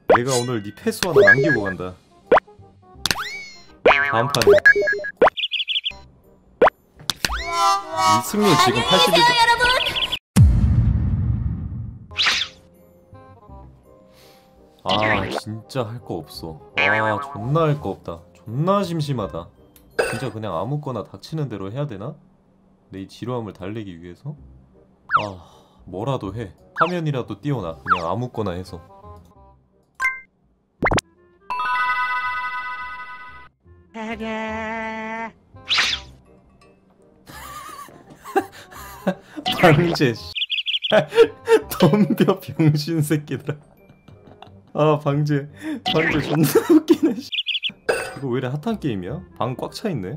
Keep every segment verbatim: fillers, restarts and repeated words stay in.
내가 오늘 네 패스 하나 남기고 간다. 다음 판에 이 승률 지금 팔십일 아 진짜 할 거 없어. 아 존나 할 거 없다. 존나 심심하다. 진짜 그냥 아무거나 닥치는 대로 해야 되나? 내 이 지루함을 달래기 위해서? 아 뭐라도 해. 화면이라도 띄워놔. 그냥 아무거나 해서. 방제 덤벼 병신 새끼들아. 아 방제 방제 존나 웃기네. 이거 왜 이래 핫한 게임이야? 방 꽉 차있네.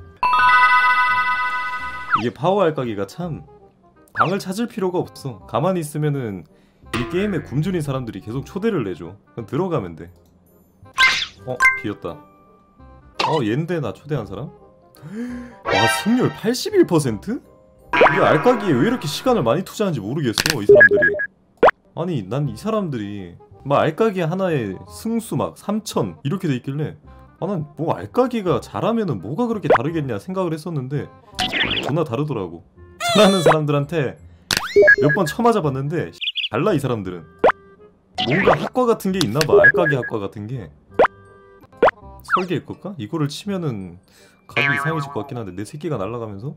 이게 파워 알까기가 참 방을 찾을 필요가 없어. 가만히 있으면은 이 게임에 굶주린 사람들이 계속 초대를 내줘. 그냥 들어가면 돼. 어? 비었다. 어 얜데 나 초대한 사람? 와 승률 팔십일 퍼센트? 이게 알까기에 왜 이렇게 시간을 많이 투자하는지 모르겠어 이 사람들이. 아니 난 이 사람들이 막 알까기 하나에 승수 막 삼천 이렇게 돼 있길래 아 난 뭐 알까기가 잘하면은 뭐가 그렇게 다르겠냐 생각을 했었는데 존나 다르더라고. 잘하는 사람들한테 몇 번 쳐맞아 봤는데 달라 이 사람들은. 뭔가 학과 같은 게 있나봐. 알까기 학과 같은 게. 설계일 걸까? 이거를 치면은 각이 이상해질 것 같긴 한데 내 새끼가 날아가면서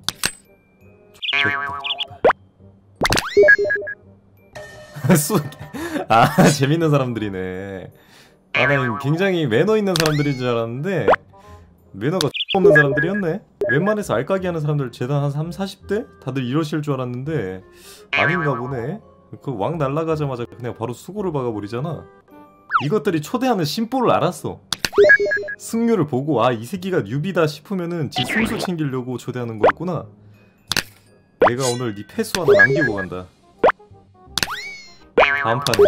아 재밌는 사람들이네. 아 난 굉장히 매너 있는 사람들인 줄 알았는데 매너가 없는 사람들이었네. 웬만해서 알까기 하는 사람들 재단 한 삼, 사십 대? 다들 이러실 줄 알았는데 아닌가 보네. 그 왕 날라가자마자 그냥 바로 수고를 박아버리잖아. 이것들이 초대하는 심보를 알았어. 승률을 보고 아 이 새끼가 뉴비다 싶으면은 지 승수 챙기려고 초대하는 거였구나. 내가 오늘 네 패스 하나 남기고 간다. 다음 판에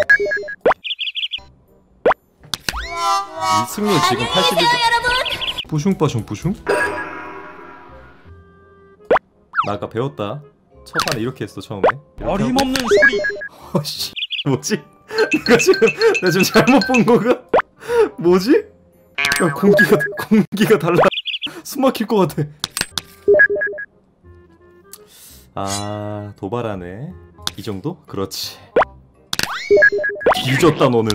이 승률 지금 팔십일 부슝빠슝 부슝? 나 아까 배웠다. 첫 판에 이렇게 했어 처음에. 어림없는 소리. 어씨 뭐지? 내가 지금 내가 지금 잘못 본 거가 뭐지? 야 공기가 공기가 달라. 숨 막힐 것 같아. 아 도발하네. 이 정도? 그렇지. 뒤졌다 너는.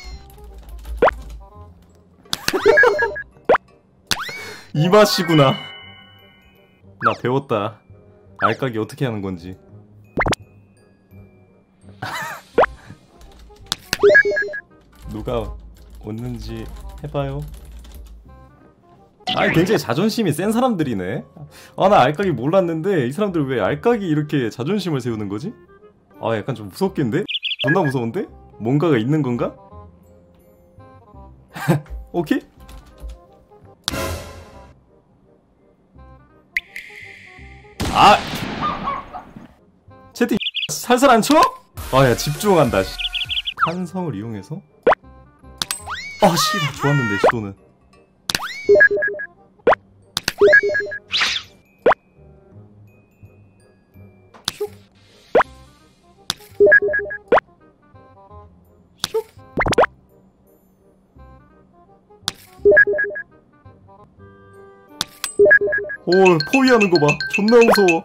이 맛이구나. 나 배웠다. 알까기 어떻게 하는 건지. 누가 웃는지 해봐요. 아니 굉장히 자존심이 센 사람들이네. 아 나 알까기 몰랐는데 이 사람들 왜 알까기 이렇게 자존심을 세우는 거지? 아 약간 좀 무섭긴데? 존나 무서운데? 뭔가가 있는 건가? 오케이? 아! 채팅 살살 안 쳐? 아 야 집중한다. 탄성을 이용해서? 아 씨 좋았는데 시도는. 슉. 슉. 오 포위하는 거 봐. 존나 무서워.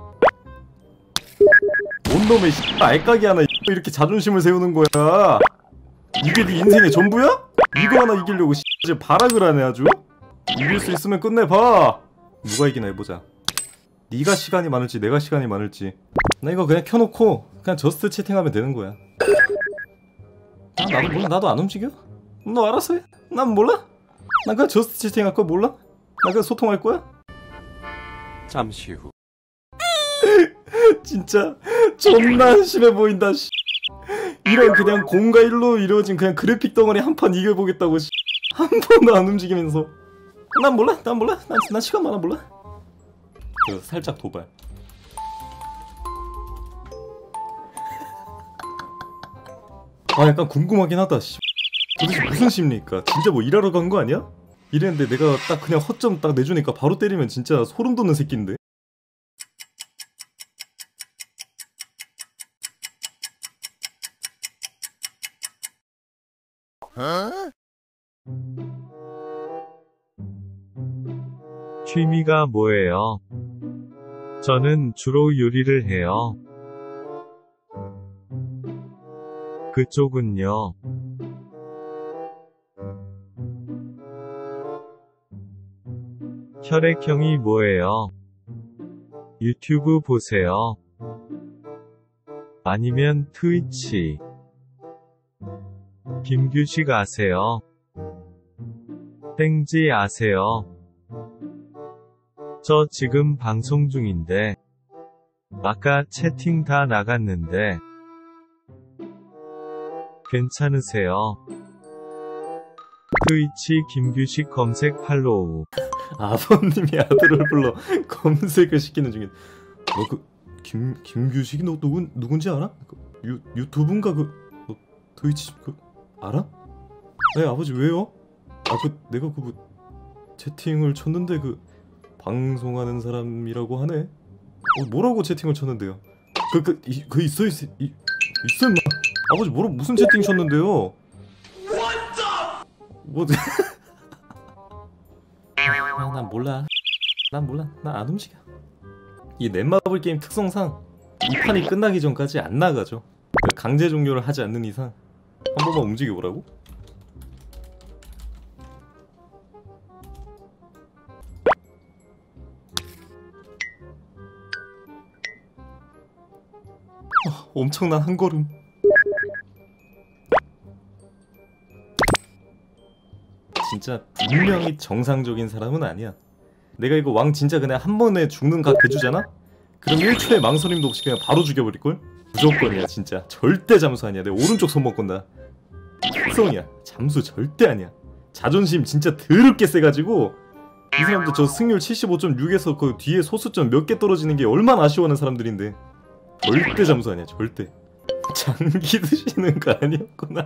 온놈의 알까기 하나 이렇게 자존심을 세우는 거야. 이게 네 인생의 전부야? 이거 하나 이기려고 이제 발악을 하네 아주. 이길 수 있으면 끝내봐. 누가 이기나 해보자. 네가 시간이 많을지 내가 시간이 많을지. 나 이거 그냥 켜놓고 그냥 저스트 채팅하면 되는 거야. 아, 나도 몰라. 나도 안 움직여. 너 알아서 해. 난 몰라. 난 그냥 저스트 채팅할 거 몰라. 나 그냥 소통할 거야. 잠시 후. 진짜 존나 한심해 보인다. 씨. 이런 그냥 공과 일로 이루어진 그냥 그래픽 덩어리 한 판 이겨보겠다고. 씨. 한 번도 안 움직이면서. 난 몰라. 난 몰라. 난, 난 시간 많아 몰라. 그 살짝 도발. 아 약간 궁금하긴 하다. 씨. 도대체 무슨 심리일까? 진짜 뭐 일하러 간 거 아니야? 이랬는데 내가 딱 그냥 허점 딱 내주니까 바로 때리면 진짜 소름 돋는 새끼인데? 취미가 뭐예요? 저는 주로 요리를 해요. 그쪽은요? 혈액형이 뭐예요? 유튜브 보세요. 아니면 트위치. 김규식 아세요? 땡지 아세요? 저 지금 방송 중인데. 아까 채팅 다 나갔는데. 괜찮으세요? 트위치 김규식 검색 팔로우. 아버님이 아들을 불러 검색을 시키는 중인. 너 그 김 김규식이 너 누군 누군지 알아? 그, 유 유튜브인가 그 너, 트위치 그 알아? 네 아버지 왜요? 아 그 내가 그 뭐, 채팅을 쳤는데 그 방송하는 사람이라고 하네. 어 뭐라고 채팅을 쳤는데요? 그 그 그 그 있어 있어 이, 있어 임마. 아버지 뭐라 무슨 채팅 쳤는데요? 뭐? 아, 난 몰라. 난 몰라. 난 안 움직여. 이 넷마블 게임 특성상 이 판이 끝나기 전까지 안 나가죠. 강제 종료를 하지 않는 이상 한 번만 움직여 보라고? 어, 엄청난 한 걸음. 진짜 분명히 정상적인 사람은 아니야. 내가 이거 왕 진짜 그냥 한 번에 죽는 각 대주잖아? 그럼 일 초의 망설임도 없이 그냥 바로 죽여버릴걸? 무조건이야 진짜. 절대 잠수 아니야. 내 오른쪽 손목 건다. 특성이야. 잠수 절대 아니야. 자존심 진짜 더럽게 세가지고 이 사람들 저 승률 칠십오 점 육에서 그 뒤에 소수점 몇 개 떨어지는 게 얼마나 아쉬워하는 사람들인데 절대 잠수 아니야 절대. 장기 드시는 거 아니었구나.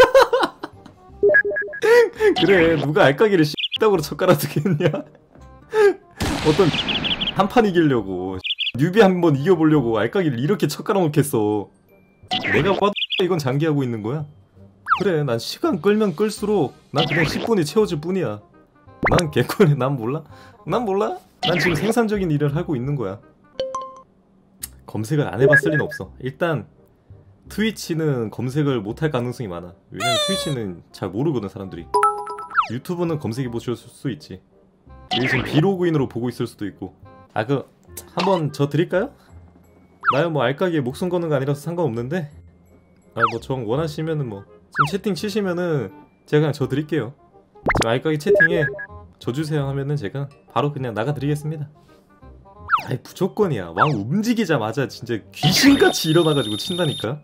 그래 누가 알까기를 씨딱으로 젓가락 두겠냐. 어떤 한 판 이기려고 뉴비 한번 이겨보려고 알까기를 이렇게 젓가락 놓겠어. 내가 봐도 이건 장기하고 있는 거야. 그래 난 시간 끌면 끌수록 난 그냥 십 분이 채워질 뿐이야. 난 개꿀해. 난 몰라? 난 몰라? 난 지금 생산적인 일을 하고 있는 거야. 검색을 안 해봤을 리는 없어. 일단 트위치는 검색을 못할 가능성이 많아. 왜냐면 트위치는 잘 모르거든 사람들이. 유튜브는 검색해보실 수 있지. 여기 지금 비로그인으로 보고 있을 수도 있고. 아 그 한번 저 드릴까요? 나야 뭐 알까기에 목숨 거는 거 아니라서 상관없는데 아 뭐 정 원하시면은 뭐 지금 채팅 치시면은 제가 그냥 저 드릴게요. 지금 알까기 채팅에 저 주세요 하면은 제가 바로 그냥 나가 드리겠습니다. 아이 무조건이야. 왕 움직이자마자 진짜 귀신같이 일어나가지고 친다니까.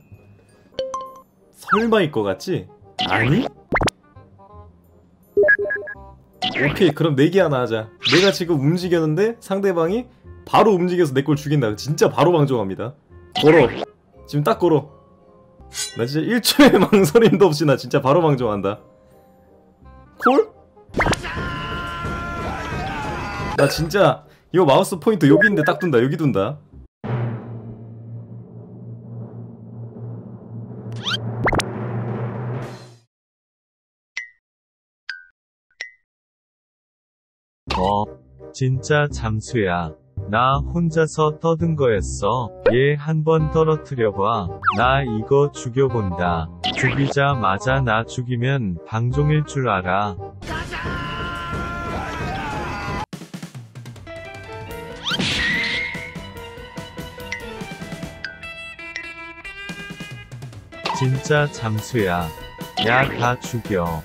설마일 것 같지? 아니? 오케이 그럼 내기 하나 하자. 내가 지금 움직였는데 상대방이 바로 움직여서 내 걸 죽인다. 진짜 바로 방종합니다. 걸어. 지금 딱 걸어. 나 진짜 일 초의 망설임도 없이 나 진짜 바로 방종한다. 콜? 나 진짜 이거 마우스 포인터 여기 있는데 딱 둔다. 여기 둔다. 어, 진짜 잠수야. 나 혼자서 떠든 거였어. 얘 한 번 떨어뜨려봐. 나 이거 죽여본다. 죽이자마자 나 죽이면 방종일 줄 알아. 진짜 잠수야. 야 다 죽여.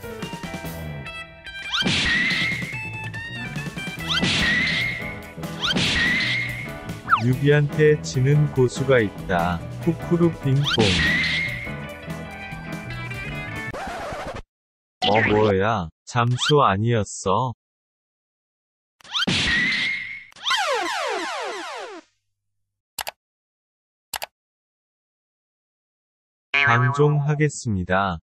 유비한테 지는 고수가 있다. 쿠쿠루 빙봉. 어 뭐야? 잠수 아니었어? 방종하겠습니다.